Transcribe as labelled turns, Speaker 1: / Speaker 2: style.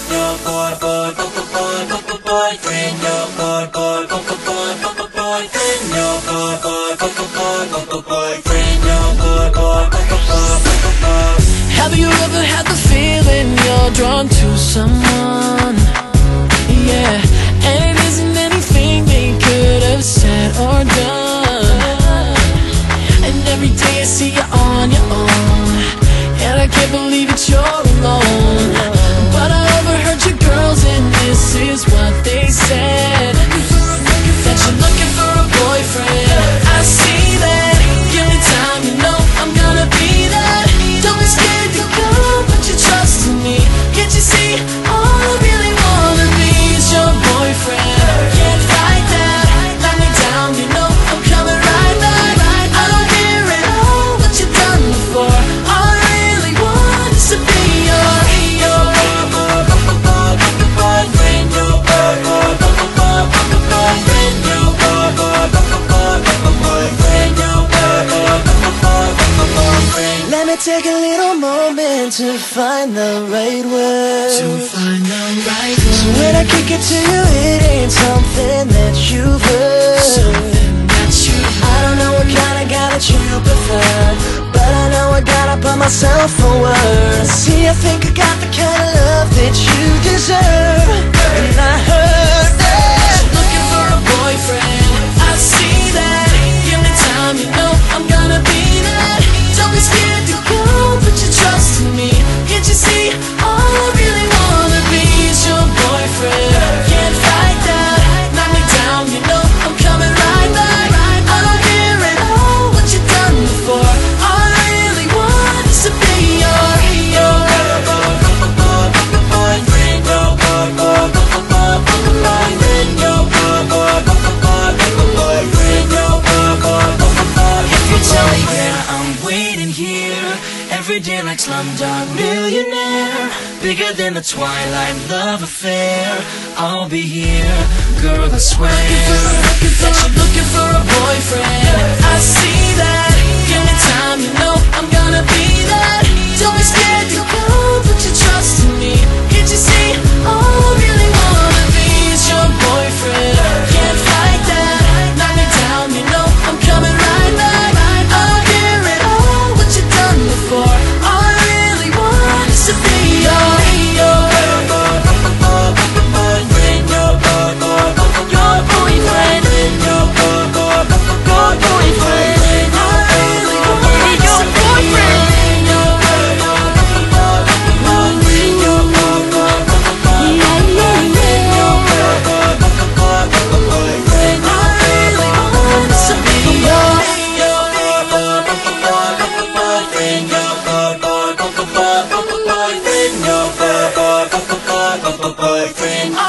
Speaker 1: your boyfriend, your boyfriend, your boyfriend, your boyfriend.
Speaker 2: Have you ever had the feeling you're drawn to someone? Yeah, and it isn't anything they could have said or done. And every day I see you on your own, and I can't believe that you're alone. But I overheard your girls, and this is what they said: that you're looking for a boyfriend. I see that. Give me time, you know I'm gonna be that. Don't be scared to go, put your trust in me. Can't you see, all I really wanna be is your boyfriend. Can't fight that, knock me down, you know I'm coming right back. I don't care at all what you've done before. All I really want is to be your
Speaker 1: boyfriend, your boyfriend, your boyfriend.
Speaker 2: Let me take a little moment to find the right words. So when I kick it to you, it ain't something that you've heard. I don't know what kind of guy that you prefer, but I know I gotta put myself forward. See, I think I got the kind of love that you deserve. And I heard that you're looking for a boyfriend. I see that. Give me time, you know I'm gonna be that. Don't be scared to go, put your trust in me. Can't you see, all I really wanna be is your boyfriend. Can't fight that, knock me down, you know I'm coming right back. I don't care at all what you've done before. All I really want is to be your
Speaker 1: boyfriend, your boyfriend, your boyfriend.
Speaker 2: If you tell me where I'm waiting here, every day like Slumdog Millionaire, bigger than the Twilight love affair. I'll be here, girl, I swear that you're looking for a boyfriend. I see that. Give me time, you know I'm gonna be that. Don't be scared to go, put your trust in me. Can't you see, all I really wanna be is your boyfriend. Can't fight that, knock me down, you know I'm coming right back. I don't care at all what you've done before. All I really want is to be your
Speaker 1: boyfriend, your boyfriend,
Speaker 2: your boyfriend. I really want is your boyfriend.
Speaker 1: boyfriend.